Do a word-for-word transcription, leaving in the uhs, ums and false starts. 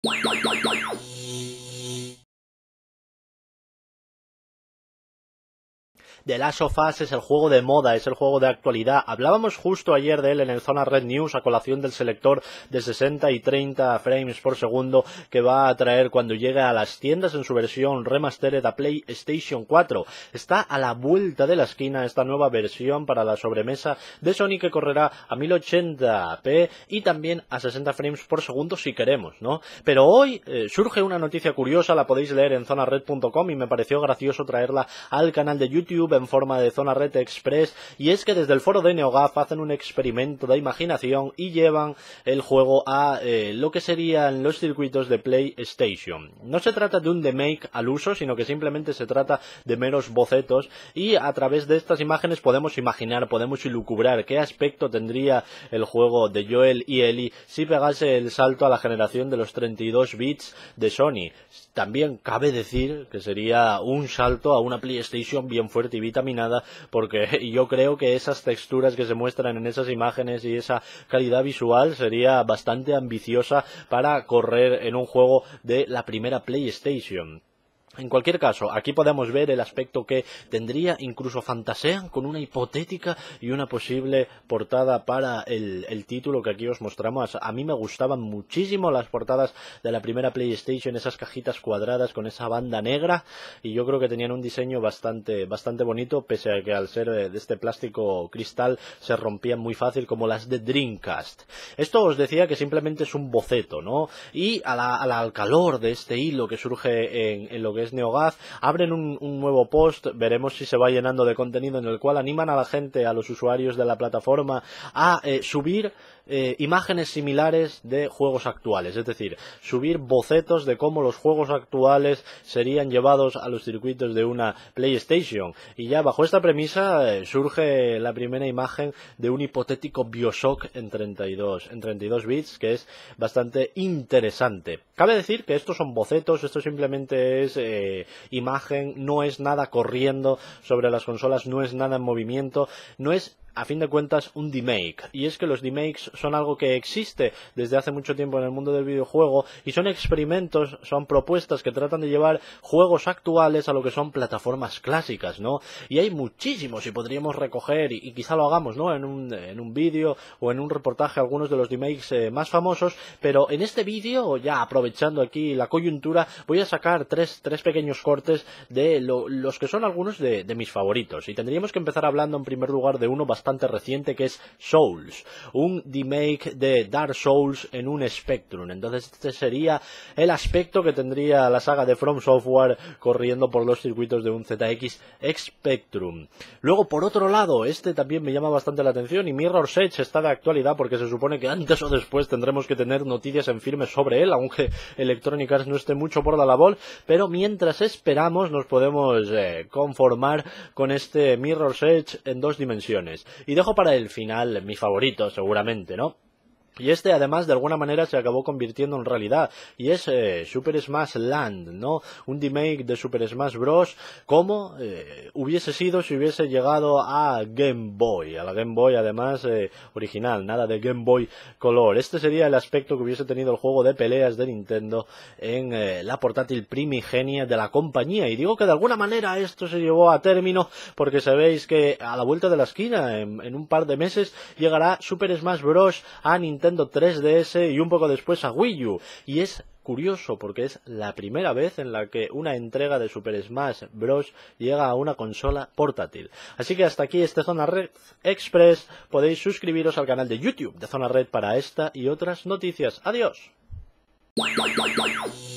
The Last of Us es el juego de moda, es el juego de actualidad. Hablábamos justo ayer de él en el Zona Red News a colación del selector de sesenta y treinta frames por segundo que va a traer cuando llegue a las tiendas en su versión remastered a PlayStation cuatro. Está a la vuelta de la esquina esta nueva versión para la sobremesa de Sony que correrá a mil ochenta p y también a sesenta frames por segundo si queremos, ¿no? Pero hoy eh, surge una noticia curiosa, la podéis leer en zona red punto com y me pareció gracioso traerla al canal de YouTube en forma de Zona Red Express, y es que desde el foro de NeoGAF hacen un experimento de imaginación y llevan el juego a eh, lo que serían los circuitos de PlayStation. No se trata de un remake al uso, sino que simplemente se trata de meros bocetos, y a través de estas imágenes podemos imaginar, podemos ilucubrar qué aspecto tendría el juego de Joel y Ellie si pegase el salto a la generación de los treinta y dos bits de Sony. También cabe decir que sería un salto a una PlayStation bien fuerte y vitaminada, porque yo creo que esas texturas que se muestran en esas imágenes y esa calidad visual sería bastante ambiciosa para correr en un juego de la primera PlayStation. En cualquier caso, aquí podemos ver el aspecto que tendría, incluso fantasean con una hipotética y una posible portada para el, el título que aquí os mostramos. A mí me gustaban muchísimo las portadas de la primera PlayStation, esas cajitas cuadradas con esa banda negra, y yo creo que tenían un diseño bastante, bastante bonito, pese a que al ser de este plástico cristal se rompían muy fácil como las de Dreamcast. Esto os decía que simplemente es un boceto, ¿no? Y a la, a la, al calor de este hilo que surge en, en lo que es NeoGAF, abren un, un nuevo post, veremos si se va llenando de contenido, en el cual animan a la gente, a los usuarios de la plataforma, a eh, subir eh, imágenes similares de juegos actuales, es decir, subir bocetos de cómo los juegos actuales serían llevados a los circuitos de una PlayStation. Y ya bajo esta premisa eh, surge la primera imagen de un hipotético BioShock en treinta y dos, en treinta y dos bits, que es bastante interesante. Cabe decir que estos son bocetos, esto simplemente es eh, imagen, no es nada corriendo sobre las consolas, no es nada en movimiento, no es a fin de cuentas un remake, y es que los remakes son algo que existe desde hace mucho tiempo en el mundo del videojuego, y son experimentos, son propuestas que tratan de llevar juegos actuales a lo que son plataformas clásicas, ¿no? Y hay muchísimos, y podríamos recoger, y, y quizá lo hagamos, ¿no? En un, en un vídeo o en un reportaje algunos de los remakes eh, más famosos, pero en este vídeo, ya aprovechando aquí la coyuntura, voy a sacar tres, tres pequeños cortes de lo, los que son algunos de, de mis favoritos, y tendríamos que empezar hablando en primer lugar de uno bastante bastante reciente, que es Souls, un remake de Dark Souls en un Spectrum. Entonces este sería el aspecto que tendría la saga de From Software corriendo por los circuitos de un Z X Spectrum. Luego, por otro lado, este también me llama bastante la atención, y Mirror's Edge está de actualidad porque se supone que antes o después tendremos que tener noticias en firme sobre él, aunque Electronic Arts no esté mucho por la labor, pero mientras esperamos nos podemos eh, conformar con este Mirror's Edge en dos dimensiones. Y dejo para el final mi favorito, seguramente, ¿no? Y este además de alguna manera se acabó convirtiendo en realidad, y es eh, Super Smash Land, ¿no? Un remake de Super Smash Bros. Como eh, hubiese sido si hubiese llegado a Game Boy, a la Game Boy además eh, original, nada de Game Boy Color. Este sería el aspecto que hubiese tenido el juego de peleas de Nintendo en eh, la portátil primigenia de la compañía. Y digo que de alguna manera esto se llevó a término porque sabéis que a la vuelta de la esquina, en, en un par de meses, llegará Super Smash Bros. A Nintendo Nintendo tres D S y un poco después a Wii U, y es curioso porque es la primera vez en la que una entrega de Super Smash Bros. Llega a una consola portátil. Así que hasta aquí este Zona Red Express. Podéis suscribiros al canal de YouTube de Zona Red para esta y otras noticias. ¡Adiós!